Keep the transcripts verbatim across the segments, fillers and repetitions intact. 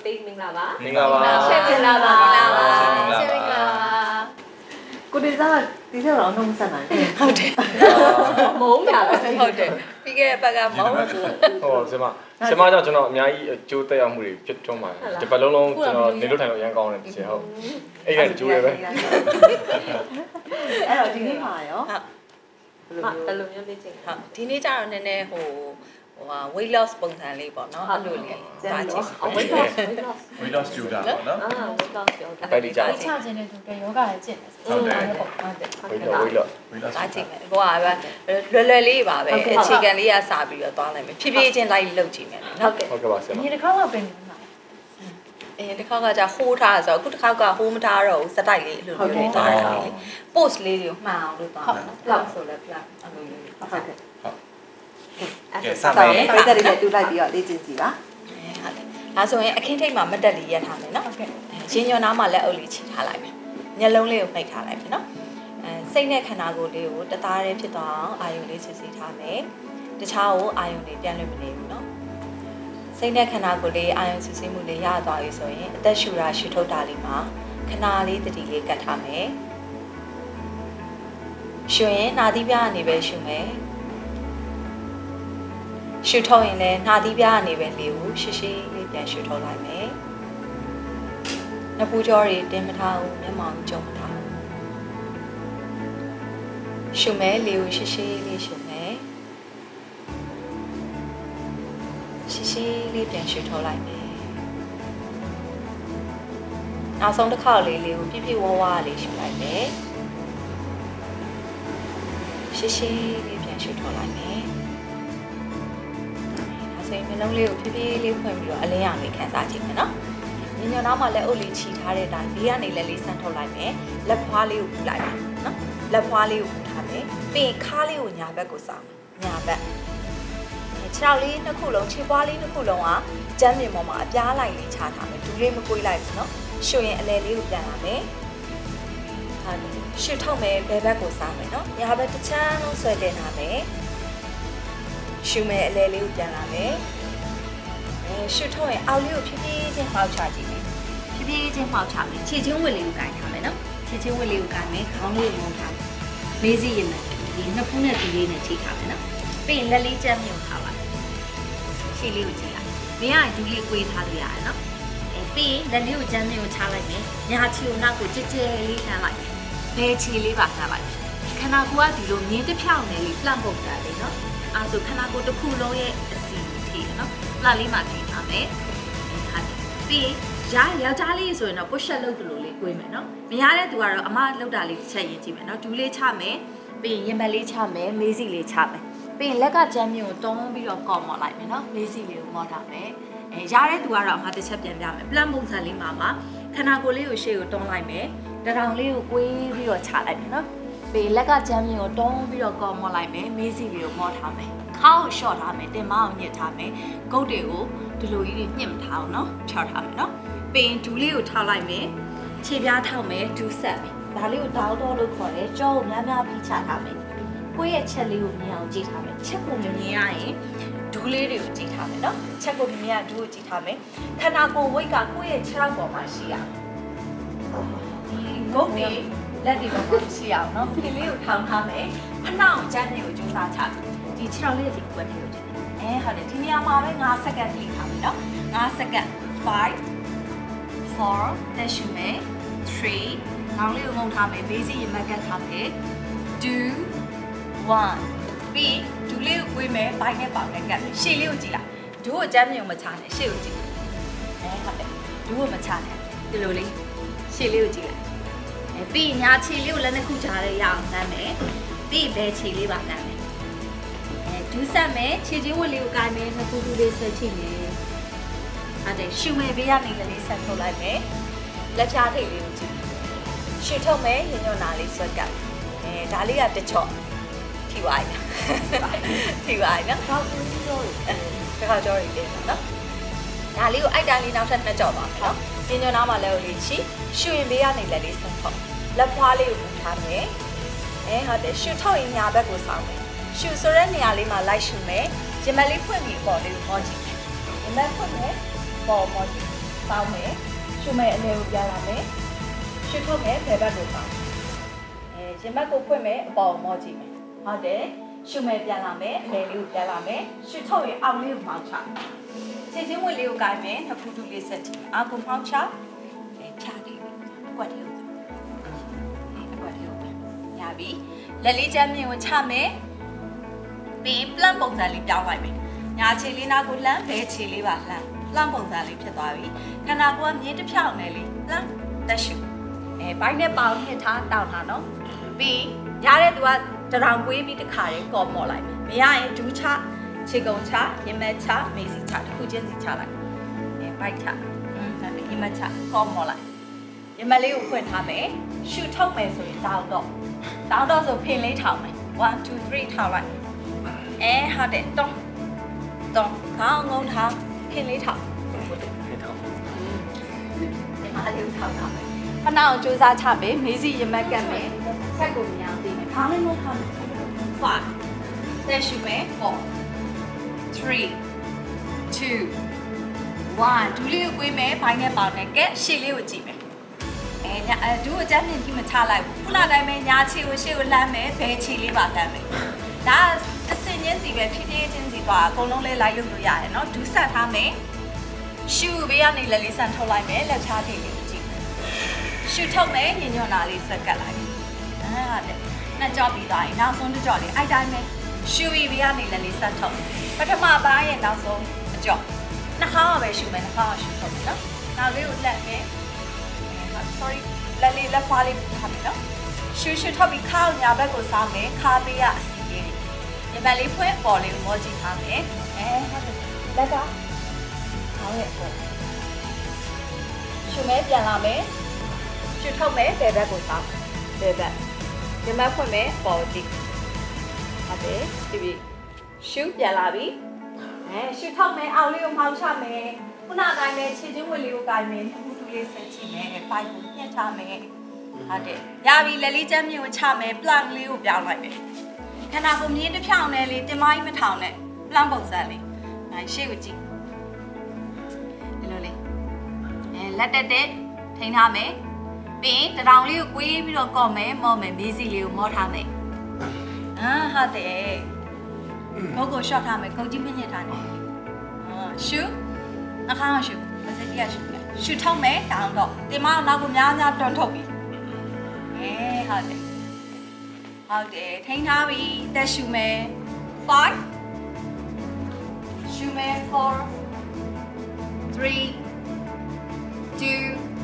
ပေးမင်္ဂလာပါမင်္ဂလာပါရှေ့မင်္ဂလာပါရှေ့မင်္ဂလာပါရှေ့မင်္ဂလာပါကိုတေစားဒီချက်တော့နှုံးဆက်နိုင်ဟုတ်တယ်မုန်းတာပဲဟုတ်တယ်ပြီးခဲ့တဲ့ဘက်ကမုန်းဟောဆင်မဆင်မကြောင့်ကျွန်တော်အများကြီးအကျိုးသက်ရောက်မှုတွေဖြစ်တွန်းပါတယ်ဒီပတ်လုံးလုံးကျွန်တော်နေလို့ထိုင်လို့အရင်ကောင်းတယ်ဒီချက်ဟုတ်အဲ့ဒါအကျိုးတွေပဲအဲ့တော့ဒီနေ့မှာရောဟုတ်ဘယ်လိုမျိုးလေ့ကျင့်ဟုတ်ဒီနေ့ကျတော့နည်းနည်းဟိုဟိုဟာ weight loss ပုံစံလေးပေါ့နော်အဲ့လိုလေးဒါချင်း weight loss weight loss weight loss yoga ပေါ့နော်အာ weight loss yoga ပဲဒီကြတယ်ချခြင်းတဲ့သူတွေယောဂလည်းကျင့်တယ်ဟုတ်တယ်ဟုတ်တယ် weight loss weight loss weight loss ဒါချင်းဟိုဟာပဲလွယ်လွယ်လေးပါပဲအခြေခံလေးရစပြီးတော့သွားလိုက်မယ်ဖြည်းဖြည်းချင်းလိုက်လုပ်ကြည့်မယ်နော်ဟုတ်ကဲ့ဟုတ်ကဲ့ပါဆရာမဒီတစ်ခါတော့ပြင်မှာအဲတစ်ခါကကြာဟိုးထားဆိုတော့အခုတစ်ခါကဟိုးမထားတော့ဘူးစတိုက်လေးအလိုလိုလေးသွားတာလေ post လေးတွေကိုမှန်အောင်လုပ်သွားမယ်နော် plan ဆိုလဲ plan အလိုလေးဟုတ်ကဲ့ဟုတ်ကဲစပါမယ်ပြည့်တဲ့လေးတူလိုက်ပြီးတော့လေ့ကျင့်ကြည့်ပါဟုတ်တယ်ဒါဆိုရင်အခင်းထိတ်မှာမတက်လေးရထားမယ်နော်ဟုတ်ကဲ့ရင်းညွန်နားမှာလက်အုပ်လေးချထားလိုက်မယ်မျက်လုံးလေးကိုနှိပ်ထားလိုက်မယ်နော်အဲစိတ်နဲ့ခန္ဓာကိုယ်လေးကိုတသားတည်းဖြစ်သွားအောင်အာယုံလေးစစ်စစ်ထားမယ်တခြားကိုအာယုံလေးပြန်လွှတ်မနေဘူးနော်စိတ်နဲ့ခန္ဓာကိုယ်လေးအာယုံစစ်စစ်မှုလေးရသွားပြီဆိုရင်အသက်ရှူတာရှူထုတ်တာလေးမှာခဏလေးတတိလေးကတ်ထားမယ်ရှူရင်နာသီးပြားအနေပဲရှူမယ်ရှူထုတ်ရင်လည်းနှာသီးပြားအနေပဲလေးကိုရှည်ရှည်လေးပြန်ရှူထုတ်လိုက်မယ်။နှပူကြောတွေတင်းမထားဘူးမျက်မှောင်ကျုံမထားဘူး။ရှူမယ်လေးကိုရှည်ရှည်လေးရှူမယ်။ရှည်ရှည်လေးပြန်ရှူထုတ်လိုက်မယ်။နောက်ဆုံးတစ်ခါလေးလေးကိုပြည့်ပြည့်ဝဝလေးရှူလိုက်မယ်။ရှည်ရှည်လေးပြန်ရှူထုတ်လိုက်မယ်။ဆိုရင်မျိုးလုံးလေးကိုဖြည်းဖြည်းလေးဖွင့်ပြီးတော့အလင်းရောင်လေးခန်းစားကြည့်မယ်နော်။ညညနောက်မှာလက်အုပ်လေးချီထားတဲ့အတိုင်းဘေးကနေလက်လေးဆန့်ထုတ်လိုက်မယ်။လက်ဖွားလေးကိုပူလိုက်မယ်နော်။လက်ဖွားလေးကိုပူထားမယ်။ပြီးရင်ခါးလေးကိုညာဘက်ကိုစောင်းမယ်။ညာဘက်။ခြေထောက်လေးနှစ်ခုလုံးခြေပွားလေးနှစ်ခုလုံးကကျမ်းပြင်ပေါ်မှာအပြားလိုက်လေးချထားမယ်။ဒူးလေးမကွေးလိုက်ဘူးနော်။ရှုရင်အလဲလေးကိုပြန်လာမယ်။ဟာရှုထုတ်မယ်ဘယ်ဘက်ကိုစောင်းမယ်နော်။ညာဘက်တစ်ချမ်းလုံးဆွဲတင်ထားမယ်။ရှူမယ်အလဲလေးကိုပြန်လာမယ်အဲရှူထုတ်ရင်အောက်လေးကိုဖြည်းဖြည်းချင်းမှောက်ချကြည့်မယ်ဖြည်းဖြည်းချင်းမှောက်ချမယ်ခြေချင်းဝက်လေးကိုကိုင်ထားမယ်နော်ခြေချင်းဝက်လေးကိုကိုင်မယ်ခေါင်းလေးကိုမုန်းထားမယ်မေးစီရင်မယ်ဒီနှစ်ဖူးနဲ့ဒီလေးနဲ့ထိထားမယ်နော်ပြီးရင်လက်လေးကျမ်းမြုပ်ထားပါခြေလေးကိုကြည့်လိုက်မင်းကဒူးလေးကွေးထားလို့ရတယ်နော်အဲပြီးရင်လက်လေးကိုကျမ်းမြုပ်ချလိုက်မယ်ညာခြေကိုနောက်ကိုကြဲကြဲလေးထမ်းလိုက်ဘယ်ခြေလေးပါထားလိုက်ခန္ဓာကိုယ်ကဒီလိုမြင်းတစ်ဖြောင်းနဲ့လေးလှမ်းပုတ်တာလေနော်အဲဆိုခန္ဓာကိုယ်တစ်ခုလုံးရဲ့အစီထိနော်လှလေးမှထိထားမယ်ဟာပြီးရယောက်ျားလေးဆိုရင်တော့ push up လုပ်တယ်လို့လေးကိုယ်မယ်နော်မရတဲ့သူကတော့အမလောက်တာလေးတစ်ချက်ရင်ကြည့်မယ်နော်ဒူးလေးချမယ်ပြီးရင်ရင်ဘတ်လေးချမယ်မေးစီလေးချမယ်ပြီးရင်လက်ကကြမ်းမြုံကိုတွန်းပြီးတော့ကော်မော်လိုက်မယ်နော်မေးစီလေးကိုမော်ထားမယ်အဲရတဲ့သူကတော့အမတစ်ချက်ပြန်ပြမယ် plan ပုံစံလေးမှာမှာခန္ဓာကိုယ်လေးကိုရှေ့ကိုတွန်းလိုက်မယ်တရောင်လေးကိုကွေးပြီးတော့ချလိုက်မယ်နော်ပြီးလက်ကကြမ်းမြင်ကိုတွန်းပြီးတော့ကော်မော်လိုက်မယ်မေးစီလေးကိုမော်ထားမယ်ခါကိုရှော့ထားမယ်တင်မအောင်ညှစ်ထားမယ်ဂုတ်တွေကိုဒီလိုကြီးညှစ်မထားအောင်နော်ဖြောက်ထားမယ်နော်ပြီးရင်ဒူးလေးကိုထောက်လိုက်မယ်ခြေပြားထောက်မယ်ဒူးဆက်မယ်ဒါလေးကိုတောက်တော့လို့ခေါ်တယ်ကြောကိုများများပြီးချထားမယ်ကိုယ့်ရဲ့ချက်လေးကိုမြင်အောင်ကြည့်ထားမယ်ချက်ကိုမြင်ရရင်ဒူးလေးတွေကိုကြည့်ထားမယ်နော်ချက်ကိုမြင်ရဒူးကိုကြည့်ထားမယ်ခန္ဓာကိုယ်ဝိတ်ကကိုယ့်ရဲ့ခြေထောက်ပေါ်မှာရှိရဒီဂုတ်တွေလက်ဒီပေါ်မှာရှိအောင်နော်ဒီလေးကိုထောင်ထားမယ်ဖနှောင့်ကျန်းတွေကိုကြိုးစားချဒီခြေထောက်လေးဒီကွက်လေးကိုကြည့်အဲဟုတ်တယ်ဒီနေရာမှာပဲ၅စက္ကန့်ထိထားမယ်နော်၅စက္ကန့်five four တက်ရှူမယ်three နောက်လေးကိုငုံထားမယ် basic ရမကတ်ထားမယ်two one ပြီးဒူးလေးကိုကွေးမယ်ဘိုင်းနဲ့ပေါင်နဲ့ကတ်မယ်ရှေ့လေးကိုကြည့်လိုက်ဒူးကိုကျမ်းမြုံမချနဲ့ရှေ့ကိုကြည့်အဲဟုတ်တယ်ဒူးကိုမချနဲ့ဒီလိုလေးရှေ့လေးကိုကြည့်လိုက်အဲပြီးညာခြေလေးကိုလက်နှစ်ခုချားလေးရအောင်နှမ်းမယ်ပြီးဘဲခြေလေးပါနှမ်းမယ်အဲဒူးဆက်မယ်ခြေချင်းဝက်လေးကိုကိုင်မယ်နှစ်ခုခုလေးဆွဲချိမယ်ဟုတ်တယ်ရှူမယ်ဘေးကနေလေးဆက်ထုတ်လိုက်မယ်လက်ဖြားထိပ်လေးကိုကြည့်ရှူထုတ်မယ်ရင်ညွန့်နာလေးဆွဲကပ်အဲဒါလေးကတချော့ထိပါရထိပါရနော်တော့ဒီလိုတခါကြောရီတယ်နော်ဒါလေးကိုအိုက်တန်လေးနောက်ထပ်နှစ်ကြော့ပါနော်ရင်ညွန့်နာမှာလည်းလေးချီရှူရင်ဘေးကနေလက်လေးဆက်ထုတ်လက်ဖွားလေးကိုပူထားမယ်အဲဟုတ်တယ်ရှူထုတ်ရင်ညာဘက်ကိုဆောင်းမယ်ရှူဆိုတဲ့နေရာလေးမှာလိုက်ရှူမယ်ရင်မလေးဖွင့်ပြီးပေါ်လေးကိုမော့ကြည့်ရင်မဖွင့်မယ်ပေါ်မော့ကြည့်ပေါင်းမယ်ရှုမဲ့အလဲကိုပြန်လာမယ်ရှုထုတ်မယ်ဘယ်ဘက်ကိုပေါင်းအဲရင်ဘက်ကိုဖွင့်မယ်အပေါ်မော့ကြည့်မယ်ဟုတ်တယ်ရှုမဲ့ပြန်လာမယ်အလဲလေးကိုပြန်လာမယ်ရှုထုတ်ရင်အောက်လေးကိုမောင်းချခြေချင်းဝင်လေးကိုကိုင်မယ်နှစ်ဖူးတူလေးဆက်ကြည့်အာကိုမောင်းချအဲဖြားလေးကွက်လေးကိုအဲကွက်လေးကိုရပြီလက်လေးချမ်းမြင်ကိုချမယ်ပြီး plan ပုံစံလေးပြောင်းလိုက်မယ်ညာခြေလေးနာကိုလှမ်းဘဲခြေလေးပါလှမ်းလှမ်းပုံစံလေးဖြစ်သွားပြီခန္ဓာကိုယ်ကမြင်းတစ်ဖြောင်းနဲ့လေးလှမ်းတက်ရှုအဲဘိုင်းနဲ့ပေါင်းဟစ်ထားတောင်းထားနော်ပြီးရတဲ့သူကတရောင်ကွေးပြီးတခါလေးကော်မော့လိုက်မယ်မရရင်ဒူးချခြေကုံချရင်မက်ချမေးစီချတစ်ခုချင်းစီချလိုက်အဲဘိုက်ချอืมဒါပြီးရင်မက်ချကော်မော့လိုက်ရင်မက်လေးကိုဖွင့်ထားမယ်ရှူထုတ်မယ်ဆိုရင်တောင်းတော့တောင်းတော့ဆိုဖင်လေးထောင်မယ်one two three ထောင်လိုက်အဲဟုတ်တယ်တော့တော့ခေါင်းငုံထားဖင်လေးထောင်ဟုတ်တယ်ဖင်ထောင်ဒီမှာလေးထောင်ထားမယ်ခဏအောင်ကြိုးစားချမယ်မေးစီရင်မက်ကတ်မယ်ဖက်ကိုမြောင်းသိမယ်ခေါင်းလေးငုံထားမယ် five တက်ရှူမယ် four three two one ဒူးလေးကိုကွေးမယ်ဘိုင်းနဲ့ပေါင်းနဲ့ကဲရှေ့လေးကိုကြည့်မယ်အဲညာအဒူးအကြမ်းမြင့်ကြီးမချလိုက်ဘူးခုနတိုင်းပဲညာခြေကိုရှေ့ကိုလှမ်းမယ်ဘဲခြေလေးပါလှမ်းမယ်ဒါအစင်ချင်းစီပဲဖြည်းဖြည်းချင်းစီသွားအကုန်လုံးလေးလိုက်လုပ်လို့ရတယ်နော်ဒူးဆက်ထားမယ်ရှူဘေးကနေလက်လေးဆန်ထုတ်လိုက်မယ်လက်ချားထိပ်လေးကိုကြည့်ရှူထုတ်မယ်ညညွန့်နာလေးဆက်ကတ်လိုက်အာတဲ့နှစ်ကြော့ပြီးသွားရင်နောက်ဆုံးတစ်ကြော့လေးအိုက်တိုင်းပဲရှူပြီးဘေးကနေလက်လေးဆက်ထုတ်ပထမပိုင်းရဲ့နောက်ဆုံးအကြော့နှာခေါင်းကပဲရှူမယ်နှာခေါင်းကရှူထုတ်မယ်နော်နောက်လေးကိုလက်မယ် sorry လက်လေးလက်ဖွားလေးထားမယ်နော်ရှူရှူထုတ်ပြီးခါညာဘက်ကိုစားမယ်ခါပေးရအစီလေးဒီမလေးဖွင့်ပေါ်လေးကိုမောကြည့်ထားမယ်အဲဟုတ်တယ်လက်ကခေါင်းရဲ့ပေါ်ရှူမဲပြန်လာမယ်ရှူထုတ်မယ်ဘယ်ဘက်ကိုစားဘယ်ဘက်ဒီမဖွင့်မယ်ပေါ်ကြည့်ဟုတ်တယ်ဒီပြီးရှူပြန်လာပြီအဲရှူထုတ်မယ်အောက်လေးကိုမှောက်ချမယ်ခုနတိုင်းပဲခြေချင်းဝင်လေးကိုကိုင်မယ်နှစ်ခုတူလေးဆက်ကြည့်မယ်ပိုက်ကိုညှက်ချမယ်ဟုတ်တယ်ရပြီလက်လေးချမ်းမြေကိုချမယ်ပလန်လေးကိုပြောင်းလိုက်မယ်ခန္ဓာကိုယ်မြင်းတစ်ဖြောင်းနဲ့လေးတင်မကြီးမထောင်နဲ့ပလန်ပုံစံလေးနိုင်ရှေ့ကိုကြည့်ဒီလိုလေးအဲလက်တက်တက်ထိန်းထားမယ်ပြီးရင်တရောင်လေးကိုကွေးပြီးတော့ကော့မယ်မော့မယ်မေးစီလေးကိုမော့ထားမယ်အာဟုတ်တယ်ကိုကိုရှော့ထားမယ်ကိုကြီးမညစ်ထားနဲ့အာရှူနှာခေါင်းရှူမစက်ကြီးရှူမယ်ရှူထုတ်မယ်တောင်းတော့တင်မနောက်ကိုများများတွန်းထုတ်ပြီအဲဟုတ်တယ်ဟုတ်တယ်ထိန်းထားပြီတက်ရှူမယ် five ရှူမယ် four three two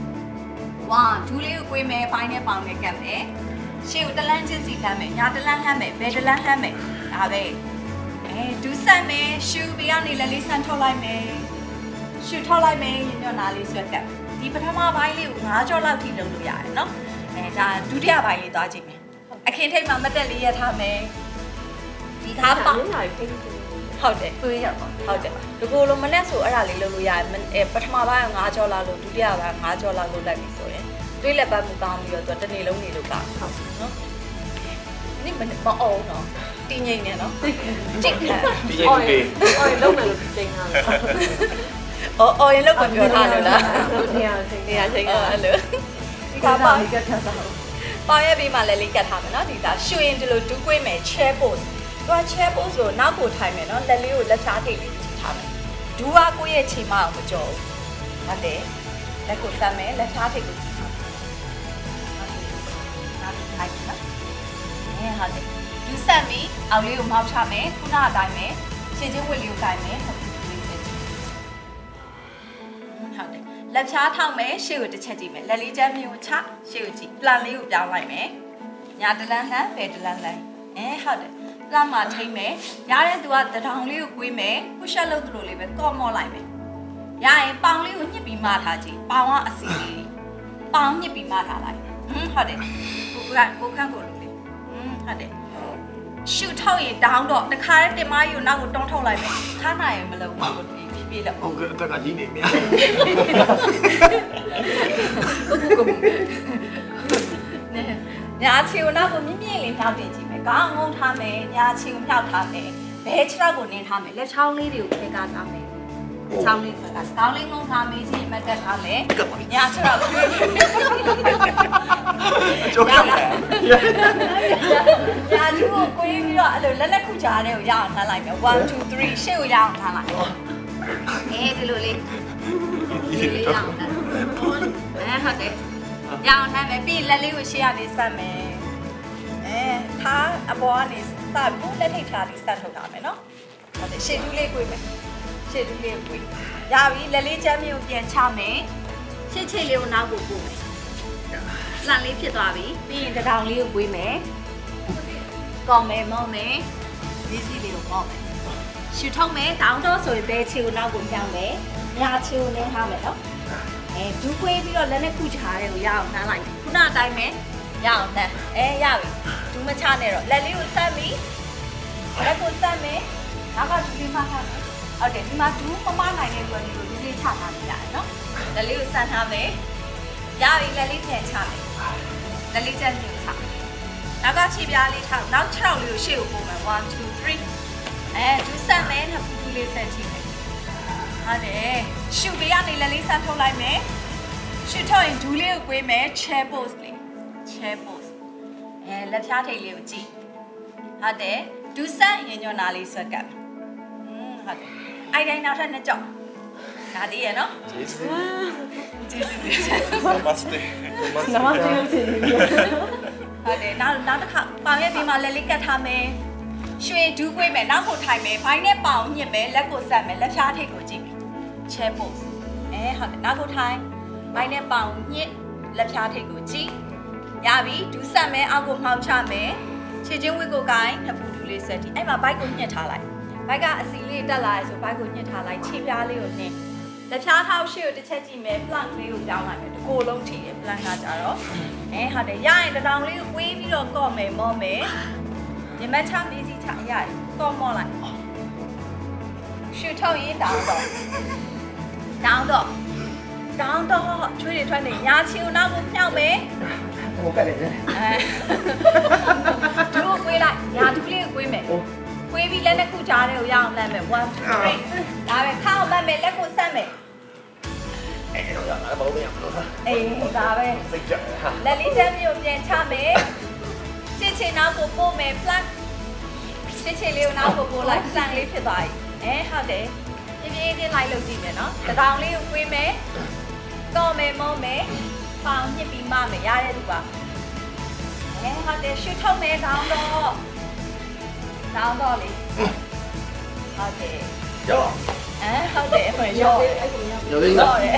one ဒူးလေးကိုကွေးမယ်ပိုင်းနဲ့ပေါင်းနဲ့ကပ်မယ်ရှေ့ကိုတလန်းချင်းစီလှမ်းမယ်ညာတလန်းလှမ်းမယ်ဘယ်တလန်းလှမ်းမယ်ဒါပဲအဲဒူးဆက်မယ်ရှူပြီးကနေလက်လေးဆန်ထုတ်လိုက်မယ်ရှူထုတ်လိုက်မယ်ညညနာလေးဆွဲကပ်ဒီပထမပိုင်းလေးကို၅ကြော့လောက်ထိလုပ်လို့ရတယ်နော်အဲဒါဒုတိယပိုင်းလေးသွားကြည့်မယ်အခင်းထိပ်မှာမတက်လေးရထားမယ်ဒီကားပေါင်းဟုတ်တယ်တွေးရပါဟုတ်တယ်ဒီကိုလိုမနဲ့ဆိုအဲ့ဒါလေးလုပ်လို့ရတယ်ပထမပိုင်းက၅ကြော့လောက်လို့ဒုတိယပိုင်း၅ကြော့လောက်လုပ်လိုက်ပြီဆိုရင်တွေးလက်ပတ်မှုကောင်းပြီးတော့တနေ့လုံးနေလို့ကောင်းဟုတ်နော်နိမမအောင်နော်တင်းငိမ့်နေနော်ကြိတ်ခံတင်းငိမ့်ပေးအော်လုံးမယ်လို့တင်တာအော်အော်ရင်လောက်ပြောထားလို့လားနေရာချိန်နေရာချိန်အဲ့လိုဒီကပါကတ်ထားတာပါရဲ့ပြီးမှလည်းလေးကတ်ထားမယ်နော်ဒီဒါရွှေရင်ဒီလိုဒူးကွေးမယ် chair pose သူက chair pose ဆိုနောက်ကိုထိုင်မယ်နော်လက်လေးကိုလက်ချားထိပ်လေးကြည့်ထားမယ်ဒူးကကိုယ့်ရဲ့ခြေမအောင်မကြော်ဘူးဟုတ်တယ်လက်ကိုဆက်မယ်လက်ချားထိပ်ကိုကြည့်ထားမယ်နောက်ထိုင်နော်အဲဟုတ်တယ်ဒူးဆက်ပြီးအောက်လေးကိုမောက်ချမယ်ခုနအတိုင်းပဲခြေချင်းဝက်လေးကိုကိုင်မယ်ဟုတ်တယ်လက်ချားထောက်မယ်ရှေ့ကိုတစ်ချက်ကြည့်မယ်လက်လေးချမ်းမျိုးချရှေ့ကိုကြည့်ပလန်လေးကိုပြောင်းလိုက်မယ်ညာတလန်းလှမ်းဘယ်တလန်းလှမ်းအဲဟုတ်တယ်ပလန်မှာထိမ့်မယ်ရတဲ့သူကတထောင်လေးကိုကွေးမယ်ပုရှပ်လုပ်သလိုလေးပဲကော့မော့လိုက်မယ်ရရင်ပေါင်လေးကိုညှစ်ပြီးမထားကြည့်ပေါင်ကအစီလေးပေါင်ညှစ်ပြီးမထားလိုက်ဟင်းဟုတ်တယ်ကိုကကိုခန့်ကိုလူလေးဟင်းဟုတ်တယ်ရှူထောက်ရင်တောင်းတော့တခါတည်းတင်မကြီးကိုနောက်ကိုတွန်းထုတ်လိုက်မယ်ခါနိုင်ရင်မလုပ်ဘူးကိုပြေးပြေးလို့ဟုတ်ကဲ့အသက်ကကြီးနေများကိုကိုနဲညာချီကိုနောက်ကိုမြင့်မြင့်လေးနှောက်တင်ကြည့်မယ်ခေါင်းငုံထားမယ်ညာချီကိုနှောက်ထားမယ်ဘဲခြေထောက်ကိုနင်းထားမယ်လက်ချောင်းလေးတွေကိုခေကားထားမယ်ချောင်းလေးကကောင်းလေးလုံးထားမေးချင်းမတက်ထားမယ်ညာချတော့ကျွေးကျိုးရတယ်ညာကျိုးကိုကိုပြီးတော့အဲ့လိုလက်လက်ခုချားတဲ့ကိုရအောင်ထားလိုက်မယ်one two three ရှေ့ကိုရအောင်ထားလိုက်အဲဒီလိုလေးဒီလေးရအောင်ထားအဲဟုတ်တယ်ရအောင်ထားမယ်ပြီးလက်လေးကိုရှေ့ကနေဆက်မယ်အဲထားအပေါ်ကနေစပြီးလက်ထိတ်ထားပြီးဆက်ထုတ်တာမယ်နော်ဟုတ်တယ်ရှေ့တူးလေးကိုမယ်ရှေ့တူးလေးကိုရပြီလက်လေးချမ်းမြေကိုပြန်ချမယ်ရှေ့ချေလေးကိုနောက်ကိုပို့မယ်လန်လေးဖြစ်သွားပြီပြီးရင်တထောင်လေးကိုကွေးမယ်ကောင်းမယ်မောင်းမယ်ဒီစီလေးကိုမောင်းမယ်ရှူထုတ်မယ်တောင်းတော့ဆိုရင်ဘဲချေကိုနောက်ကိုပြောင်းမယ်ညာချေကိုနင်းထားမယ်နော်အဲဒူးကွေးပြီးတော့လက်နဲ့ခုချားတဲ့ကိုရအောင်နှမ်းလိုက်ခုနအတိုင်းပဲရအောင်နှမ်းအဲရပြီဒူးမချနဲ့တော့လက်လေးကိုဆက်ပြီးလက်ကိုဆက်မယ်နောက်ကဒူးလေးမှထားမယ်ဟုတ်တယ်ဒီမှာဒူးမမနိုင်တဲ့လူကဒီလိုလေးလေးချထားနေရတယ်နော်လက်လေးကိုဆန်ထားမယ်ရပြီလက်လေးပြန်ချမယ်လက်လေးချက်ပြန်ချနောက်ကခြေပြားလေးထားနောက်ခြေထောက်လေးကိုရှေ့ကိုပို့မယ်one two threeအဲဒူးဆက်မယ်နှစ်ဖူးဖူးလေးဆက်ကြည့်မယ်ဟုတ်တယ်ရှူပေးရနေလက်လေးဆန်ထုတ်လိုက်မယ်ရှူထုတ်ရင်ဒူးလေးကိုကွေးမယ် chair pose လေး chair pose အဲလက်ဖြားထိပ်လေးကိုကြည့်ဟုတ်တယ်ဒူးဆက်ရင်ညွန်နာလေးဆွဲကပ်อืมဟုတ်တယ်အိုင်တိုင်းနောက်ထပ်နှစ်ကြောက်ဒါသေးရနော်ကျေးဇူးကျေးဇူးနမစတေနမစတေလို့ဖြစ်နေပြီဟုတ်တယ်နောက်နောက်တစ်ခါပေါင်ရဲ့ဒီမှာလက်လေးကတ်ထားမယ်ရွှေဒူးကွေးမယ်နောက်ကိုထိုင်မယ်ဘိုင်းနဲ့ပေါင်ညှစ်မယ်လက်ကိုဆက်မယ်လက်ဖြားထိပ်ကိုကြည့်မယ် chair pose အဲဟုတ်တယ်နောက်ကိုထိုင်ဘိုင်းနဲ့ပေါင်ညှစ်လက်ဖြားထိပ်ကိုကြည့်ရပြီဒူးဆက်မယ်အောက်ကိုမှောက်ချမယ်ခြေချင်းဝစ်ကိုကိုင်းနှစ်ဖူးဒူးလေးဆက်ကြည့်အဲ့မှာဘိုက်ကိုညှစ်ထားလိုက်ဘိုက်ကအစီလေးတက်လာရဆိုဘိုက်ကိုညှစ်ထားလိုက်ခြေပြားလေးကိုနင်းလက်ဖြားထောက်ရှေ့ကိုတစ်ချက်ကြည့်မယ် plank လေးကိုပြောင်းလိုက်မယ်တစ်ကိုယ်လုံးထိတယ် plank ကကြတော့အဲဟုတ်တယ်ရရင်တတောင်လေးကိုကွေးပြီးတော့ကော့မယ်မော့မယ်ညမချမီးစီချရတယ်ကော့မော့လိုက်ရှူထုတ်ရင်တောင်းတော့တောင်းတော့တောင်းတော့ချွေးတွေထွက်နေညာချီကိုနောက်ကိုဖြောက်မယ်ဟိုကလည်းအဲဒူးကိုကွေးလိုက်ညာဒူးလေးကိုကွေးမယ်ကွေးပြီးလက်နှစ်ခုကြားထဲကိုရအောင်လမ်းမယ်one two threeဒါပဲခါအောင်လမ်းမယ်လက်ကိုဆက်မယ်အဲ့တော့ရမှာဘာလို့မရမလို့အေးဒါပဲစိတ်ကြဟာလက်လေးချမ်းမျိုးပြန်ချမယ်ချစ်ချင်နောက်ကိုပို့မယ် plug ချစ်ချင်လေးကိုနောက်ကိုပို့လိုက် plug လေးဖြစ်သွားပြီအဲဟုတ်တယ်ပြင်းပြင်းချင်းလိုက်လုပ်ကြည့်မယ်နော်တတောင်လေးကိုကွေးမယ်တော့မယ်မောမယ်ပေါင်ညှစ်ပြီးမမယ်ရတဲ့သူပါအဲဟုတ်တယ်ရှူထုတ်မယ်တောင်းတော့တောင်းတော့လေဟုတ်တယ်ရောအဲဟုတ်တယ်ဟိုရောရောလေးရောတယ်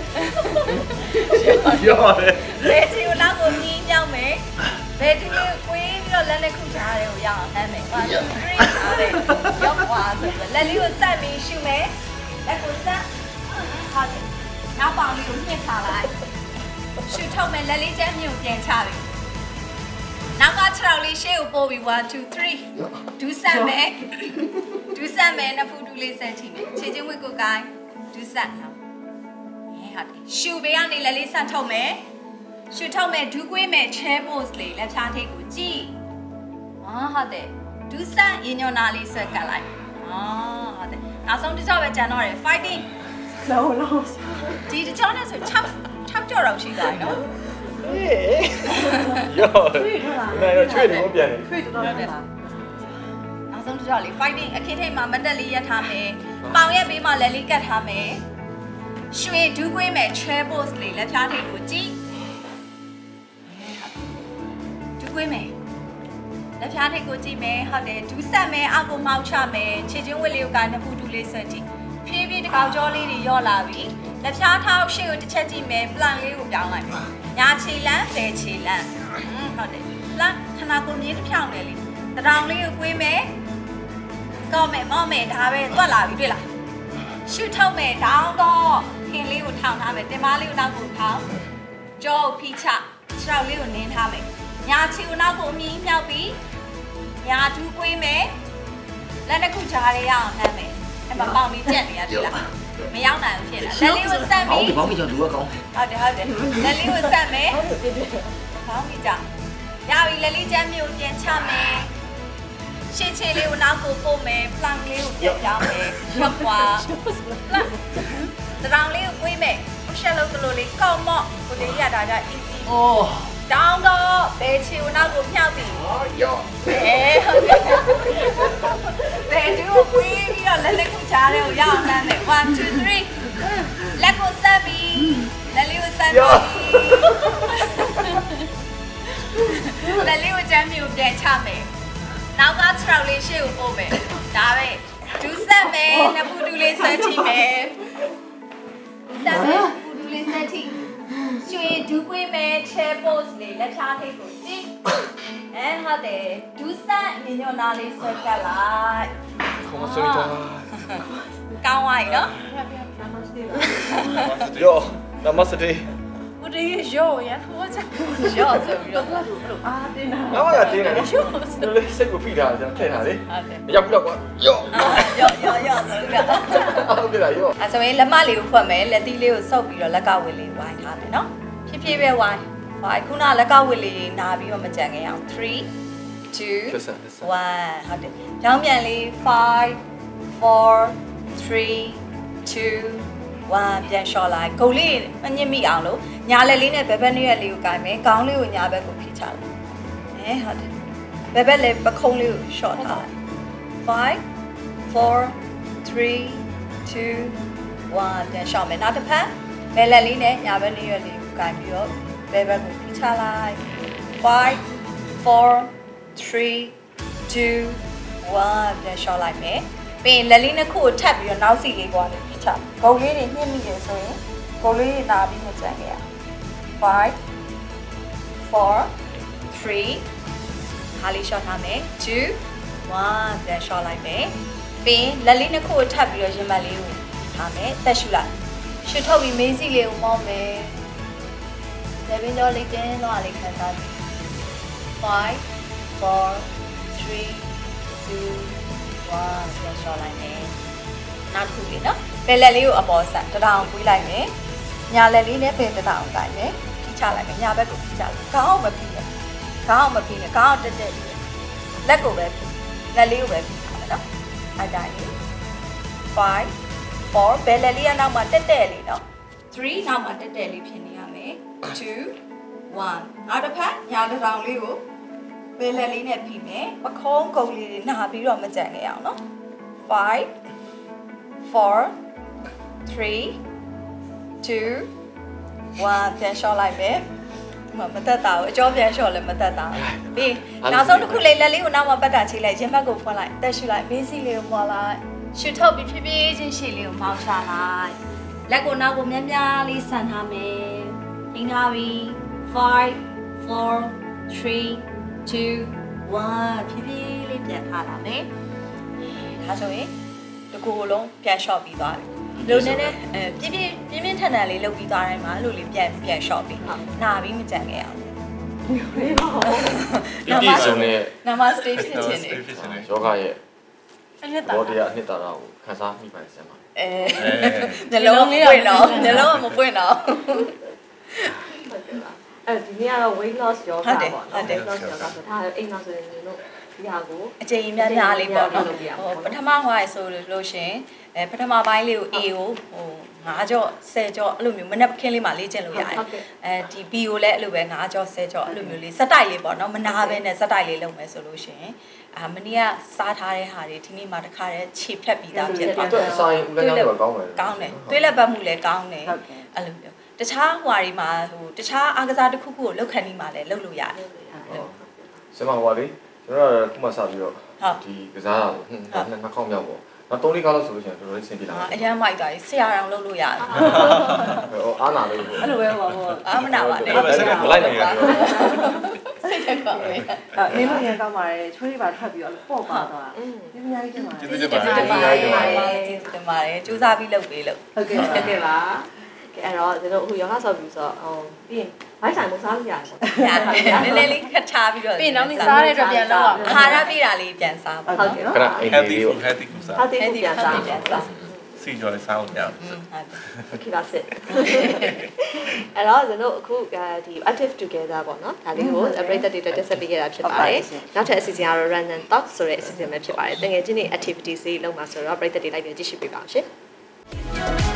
ရောတယ်ဘယ်ချီကိုနောက်ကိုမြင်းမြောက်မယ်ဘယ်သူလေးကွေးပြီးတော့လက်နဲ့ခုချားတယ်ကိုရအောင်နှမ်းမယ်one two threeထားတယ်ရောသွားဆိုတော့လက်လေးကိုဆက်ပြီးရှူမယ်လက်ကိုဆက်ဟုတ်တယ်နောက်ပေါင်လေးကိုညှစ်ထားလိုက်ရှူထုတ်မယ်လက်လေးချမ်းမြုံပြန်ချတယ်နောက်ကခြေထောက်လေးရှေ့ကိုပို့ပြီးone two threeဒူးဆက်မယ်ဒူးဆက်မယ်နှစ်ဖူးဒူးလေးဆက်ထိမယ်ခြေချင်းဝစ်ကိုကိုင်းဒူးဆက်နော်အဲဟုတ်တယ်ရှူပေးရနေလက်လေးဆက်ထုတ်မယ်ရှူထုတ်မယ်ဒူးကွေးမယ် chair pose လေးလက်ဖြားထိပ်ကိုကြည့်ဟာဟုတ်တယ်ဒူးဆက်ရင်ညွန်နာလေးဆွဲကပ်လိုက်ဟာဟုတ်တယ်နောက်ဆုံးတစ်ကြောက်ပဲကြံတော့တယ် fighting လုံးလုံးဒီတစ်ကြောက်နဲ့ဆို6 6ကြောက်တော့ရှိသွားပြီနော်ရောနေတော့ချွေးနေပြန်နေချွေးတော်တော်များလားနောက်ဆုံးတစ်ကြောက်လေး fighting အခင်းထိတ်မှာမတက်လေးရက်ထားမယ်ပေါင်ရက်ဘေးမှာလက်လေးကတ်ထားမယ်ရွှေဒူးကွေးမယ် chair pose လေးလက်ဖြားထိပ်ကိုကြည့်ဒူးကွေးမယ်လက်ဖြားထိပ်ကိုကြည့်မယ်ဟုတ်တယ်ဒူးဆက်မယ်အောက်ကိုမှောက်ချမယ်ခြေချင်းဝစ်လေးကိုကနှစ်ဖူးဒူးလေးဆက်ကြည့်ဖြည်းဖြည်းတကောက်ကြောလေးတွေရော့လာပြီလက်ဖြားထောက်ရှေ့ကိုတစ်ချက်ကြည့်မယ် plan လေးကိုပြောင်းလိုက်မယ်ညာခြေလမ်းဘယ်ခြေလမ်းဟုတ်တယ် plan ခနာကိုမြင်းတစ်ဖြောင်းလေလေတတောင်လေးကိုကွေးမယ်ကောက်မယ်မော့မယ်ဒါပဲတွက်လာပြီတွေ့လားရှူထုတ်မယ်ဒေါင်းတော့ခင်လေးကိုထောင်ထားမယ်တင်ပါလေးကိုနောက်ကိုထောင်ကြောဖိချခြေထောက်လေးကိုနင်းထားမယ်ညာခြေကိုနောက်ကိုအမြင်းမြောက်ပြီးညာဒူးကွေးမယ်လက်တစ်ခုကြားရအောင်နှမ်းမယ်အဲ့မှာပေါင်ပြီးကြက်နေရပြီလားမရောက်နိုင်ဘူးဖြစ်လာလက်လေးကိုဆက်ပြီးဘောင်းမီကြောင့်လူကကောင်းဟုတ်တယ်ဟုတ်တယ်လက်လေးကိုဆက်မယ်ဘောင်းမီကြောင့်ရပြီလက်လေးချမ်းမျိုးပြန်ချမယ်ရှင်းချင်းလေးကိုနောက်ကိုပို့မယ်ပလန်လေးကိုပြပြမယ်ရွက်ပွားပလန်တရောင်လေးကိုကွေးမယ်ဟိုရှက်လို့ကလို့လေးကောက်မော့ကိုလေးရတာကြ easy အိုးတောင်းတော့ဘယ်ချီကိုနောက်ကိုမြောက်ပြီရော့အဲဟုတ်ကဲ့ဘယ်သူကိုကွေးပြီးတော့လက်လက်ကိုချားတယ်ကိုရအောင်လမ်းမယ်one two threeလက်ကိုဆက်ပြီးလက်လေးကိုဆက်ပြီးလက်လေးကိုချမ်းမြေကိုပြန်ချမယ်နောက်ကခြေထောက်လေးရှေ့ကိုပို့မယ်ဒါပဲဒူးဆက်မယ်နှစ်ဖူးဒူးလေးဆက်ချီမယ်ဆက်မယ်ဖူးဒူးလေးဆက်ချီရွှေဒူးကွေးမယ်ချဲ pose လေးလက်ချားထိပ်ကိုကြည့်အဲဟုတ်တယ်ဒူးဆက်ညညနာလေးဆွဲကပ်လိုက်ခေါင်းဆွဲတာကောင်းသွားပြီနော်ယောနမစတေဦးဒီရောရဟောချာရောဆိုပြီးတော့အာတင်းတာငါကတင်းတယ်ရောစိတ်ကိုဖိထားတယ်ကျွန်တော်ထည့်ထားလေမရောက်ဘူးတော့ကွာယောယောယောယောဆိုပြီးတော့ဟုတ်ပြီလားယောအဲဆိုရင်လက်မလေးကိုဖွက်မယ်လက်သီးလေးကိုဆုပ်ပြီးတော့လက်ကဝစ်လေးဝိုင်းထားမယ်နော်ဖြည်းဖြည်းပဲဝိုင်းဝိုင်းခုနလက်ကဝစ်လေးနာပြီးတော့မကြံခဲ့အောင်three two oneဟုတ်တယ်ကြောင်းပြန်လေး five four three two oneပြန်လျှော့လိုက်ဂုံလေးမညစ်မိအောင်လို့ညာလက်လေးနဲ့ဘက်ဘက်နှစ်ရက်လေးကိုကိုင်မယ်ခေါင်းလေးကိုညာဘက်ကိုဖိချလိုက်အဲဟုတ်တယ်ဘက်ဘက်လေးပခုံးလေးကိုလျှော့ထားလိုက်five four three two oneပြန်လျှော့မယ်နောက်တစ်ဖက်ဘက်လက်လေးနဲ့ညာဘက်နှစ်ရက်လေးကိုကိုင်ပြီးတော့ဘက်ဘက်ကိုဖိချလိုက်five four three two oneပြန်လျှော့လိုက်မယ်ပြီးလက်လေးနှစ်ခုကိုထပ်ပြီးတော့နောက်စီလေးပွားလေးဖိချဂုံလေးတွေညှစ်မိတယ်ဆိုရင်ဂုံလေးတွေနာပြီးမကြံခဲ့ရfive four threeဟာလေးရှော့ထားမယ်two oneပြန်ရှော့လိုက်မယ်ပြီးလက်လေးနှစ်ခုကိုထပ်ပြီးတော့ရင်မလေးကိုထားမယ်တက်ရှူလိုက်ရှစ်ထုတ်ပြီးမေးစီလေးကိုမောင်းမယ်လက်ပင်တော်လေးတင်းတော့လေးခံစားပြီးfive four three two oneပြန်ရှော့လိုက်မယ်နောက်တစ်ခုလေးနော်ဘယ်လက်လေးကိုအပေါ်ဆက်တထောင်ပွေးလိုက်မယ်ညာလက်လေးနဲ့ဘယ်တထောင်တိုင်းမယ်ဖိချလိုက်မယ်ညာဘက်ကိုဖိချလိုက်ခေါင်းအောင်မဖိနဲ့ခေါင်းအောင်မဖိနဲ့ခေါင်းအောင်တက်တက်လေးလက်ကိုပဲဖိလက်လေးကိုပဲဖိထားမယ်နော်အဲ့တိုင်းလေးfive fourဘယ်လက်လေးကနောက်မှတက်တက်လေးနော်threeနောက်မှတက်တက်လေးဖြစ်နေရမယ်two oneနောက်တစ်ဖက်ညာတစ်ထောင်လေးကိုဘယ်လက်လေးနဲ့ဖိမယ်ပခုံးကုံလေးတွေနာပြီးတော့မကြံခဲ့အောင်နော်five four three two oneပြန်လျှော့လိုက်မယ်မမတက်တာဘူးအကျော်ပြန်လျှော့လဲမတက်တာပြီးနောက်ဆုံးတစ်ခုလေးလက်လေးကိုနောက်မှပတ်တာချိလိုက်ရင်ဘက်ကိုဖွင့်လိုက်တက်ရှူလိုက်ဘေးစီလေးကိုပေါ်လိုက်ရှူထုတ်ပြီးဖြည်းဖြည်းချင်းရှည်လေးကိုမောင်းချလိုက်လက်ကိုနောက်ကိုများများလေးဆန်ထားမယ်ပြီးထားပြီfive four three two oneဖြည်းဖြည်းလေးပြန်ထားလာမယ်ဒါဆိုရင်တကူလုံးပြန်လျှော့ပြီးသွားပြီလုံနေနဲ့အဲပြင်းပြင်းပြင်းပြင်းထန်ထန်လေးလုပ်ပြီးသွားတိုင်းမှာလို့လေးပြန်ပြန်လျှော့ပြီးနာပြီးမကြံခဲ့အောင်ဒီဒီဆိုနေနာမစတေးဖြစ်နေတယ်ယောဂရဲ့ဘောတရားအနှစ်သာရကိုခန်းစားမိပါစမ်းပါအဲနှလုံးလေးတော့နော်နှလုံးကမပွင့်တော့အဲဒီနေ့ကတော့ weight loss yoga ပေါ့နော် weight loss yoga ဆိုတာအိမ်မှာဆိုရင်တို့ဒီဟာကိုအချိန်များများလေးပေါ့နော်ဟိုပထမဟွာရဆိုလို့ရှင်အဲပထမပိုင်းလေးကို A ကိုဟိုnineကြော့tenကြော့အဲ့လိုမျိုးမနက်ခင်းလေးမှာလေ့ကျင့်လို့ရတယ်အဲဒီ B ကိုလည်းအဲ့လိုပဲnineကြော့tenကြော့အဲ့လိုမျိုးလေးစက်တိုက်လေးပေါ့နော်မနာဘဲနဲ့စက်တိုက်လေးလုပ်မယ်ဆိုလို့ရှင်အာမနေ့ကစားထားတဲ့ဟာတွေဒီနေ့မှတခါတည်းခြေဖြတ်ပြီးသားဖြစ်သွားတယ်။ဆိုင်ဦးလည်းကောင်းတယ်ကောင်းတယ်။သွေးလက်ပတ်မှုလည်းကောင်းတယ်။အဲ့လိုမျိုးတခြားဟွာတွေမှာဟိုတခြားအားကစားတစ်ခုခုကိုလောက်ခံနေမှလည်းလုပ်လို့ရတယ်။ဆရာမဟွာလေကျွန်တော်တို့ခုမှစပြီးတော့ဒီကစားတာဟွန်းနှစ်ခေါက်မြောက်ပေါ့။နောက်သုံးလေးခေါက်လို့ဆိုလို့ရှိရင်တော်တော်လေးဆင်ပြေလာတယ်။အရန်မိုက်သွားပြီဆရာတော်လုပ်လို့ရတယ်။ဟိုအားနာလို့အဲ့လိုပဲဟောဟောအားမနာပါနဲ့။စိတ်ကမလိုက်နိုင်ဘူး။စိတ်တက်ပါမယ်။အဲ့မင်းလည်းကောင်းပါတယ်ချွေးလေးပါထွက်ပြီးတော့ပေါ့ပါသွား။ဒီအများကြီးတင်ပါတယ်။ကျေးဇူးတင်ပါတယ်။ကျေးဇူးတင်ပါတယ်။ကျေးဇူးတင်ပါတယ်။ကြိုးစားပြီးလုပ်ပေးလို့ဟုတ်ကဲ့ဟုတ်ကဲ့ပါ။အဲ့တော့ကျွန်တော်အခုယောဂဆော့ပြီးဆိုတော့ဟိုပြီးရင်ဘိုက်ဆိုင်မစားလို့ရတယ်ပေါ့။ရတယ်။နည်းနည်းလေးခက်ချပြီးတော့ပြီးရင်နောက်နေ့စားတဲ့အတွက်ပြန်လုပ်အောင်အာဟာရပြည့်တာလေးပြန်စားပါဟုတ်ကဲ့နော် healthy food healthy food စား healthy food ပြန်စားစီကျော်လေးစားလို့ရအောင်โอเคပါစစ်အဲ့တော့ကျွန်တော်အခုဒီ active together ပေါ့နော်ဒါလေးကိုပရိသတ်တွေတက်ဆက်ပေးခဲ့တာဖြစ်ပါတယ်နောက်ထပ်အစီအစဉ်ကတော့ random talk ဆိုတဲ့အစီအစဉ်ပဲဖြစ်ပါတယ်တကယ်ချင်းနေ activities တွေလုပ်မှာဆိုတော့ပရိသတ်တွေလိုက်ပြီးကြည့်ရှုပေးပါအောင်ရှင်